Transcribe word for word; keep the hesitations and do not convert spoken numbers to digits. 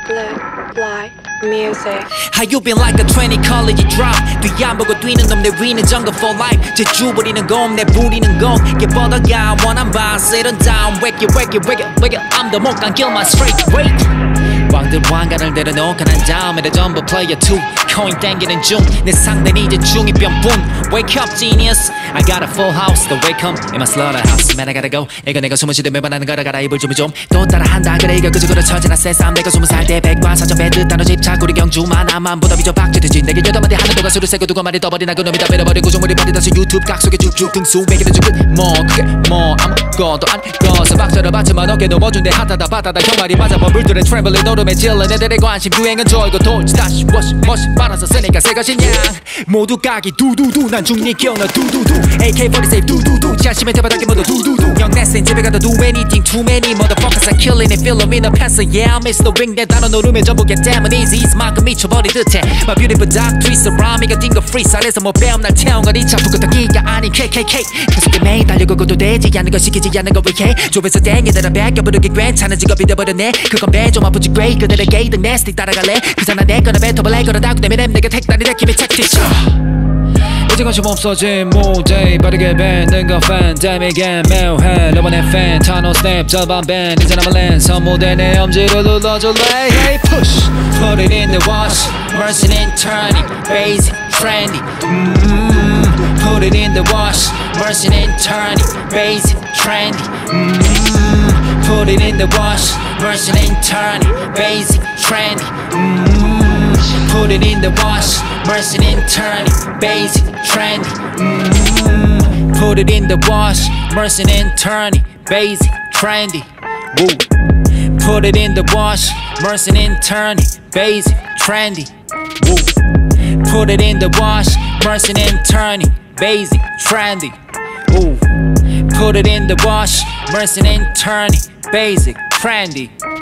Blue Light Music. How you been like a twenty college drop 뒤 안 보고 뛰는 놈 내 위는 정글 for life 제주 부리는 곰 내 부리는 곰 깨뻗어야 원한 바 sit on down wake it wake it wake it wake it I'm the most 간 길만 straight wait 왕들 왕관을 내려놓고 난 다음에 전부 player two coin 땡기는 중 내 상대는 이제 중이병뿐 wake up genius I got a full house the wake up in my slaughterhouse man I gotta go 이거 내가 숨을 쉬듯 매번 하는 거라 가라 입을 좀 좀 또 따라한다 그래 이거 그저 그래 처지나 새싸움 내가 스무 살 때 백과사전 배듯 단어 집착 우리 경주만 나만 보다 비저 박쥐듯이 내게 여덟 마디 하는 동안 술을 세고 두고 말이 떠버리나 그놈이 다 베려버린 구조물이 버리다시 유튜브 각 속에 쭉쭉 등수 매기는 중끝 뭐 그게 뭐 아무것도 안 꺼서 박자를 받지만 어깨도 멋준데 핫하다 바다다 형말이 맞아 버블들의 트램블린 노름에 질른 애들의 관심 유행은 저이고 돌지 다시 워시 멋이 빨아서 쓰니까 새 것이냐 모두 까기 두두두 난 중립 기어나 두두두 에이케이 사십칠 두두두 자신의 대바닥에 모두 두두두 영내센 집에 가도 do anything too many motherfuckers are killing it feeling me the pass yeah I miss the ring 내 단어 노름에 전부 get damn it easy 이만큼 미쳐버린 듯해 My beautiful dark twist around me 가 띵거 freestyle에서 뭐 배움 날 태운 건 이 차프 끄덕이가 아닌 케이케이케이 계속해 매일 달려고도 되지 않는 거 시키지 않는 거 위해 좁에서 땡기더라 배겨 부르기 괜찮은 직업이 돼버렸네 그건 배좀 아프지 great 그들의 게이득 내스틱 따라갈래 그사나 내 거나 뱉어볼래 걸어다고 내면 내게 택단이 내키면 책티쳐 이제 관심 없어진 무대 빠르게 뱉는 건 팬데믹에 매우해 너만의 팬 타노 스냅 절반 밴 이제 남은 랜 선무대 내 엄지를 눌러줄래 Hey push Put it in the wash Immersion in turning Basic trendy mm-hmm. Put it in the wash Immersion in turning Basic trendy mm-hmm. Put it in the wash Immersion in turning Basic trendy mm-hmm. Put it in the wash Immersion in turning Basic trendy mm-hmm. Put it in the wash Immersion in turning Basic trendy Woo. Put it in the wash Immersion in turning Basic trendy Woo. Put it in the wash Immersion in turning Basic trendy Ooh. Put it in the wash Immersion in turning Basic trendy